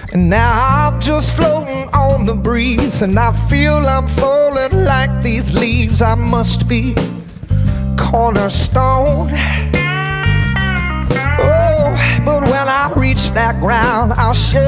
And now I'm just floating on the breeze, and I feel I'm falling like these leaves. I must be cornerstone. Oh, but when I reach that ground, I'll share